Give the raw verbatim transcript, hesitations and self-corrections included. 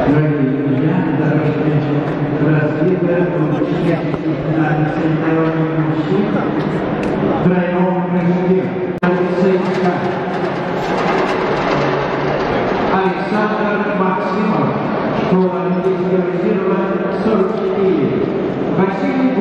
Дорогие друзья, дорожные разбитые на центральном мужчин в тройном прыжке. Александр Максимов, школа специализирована сорок четыре. Василий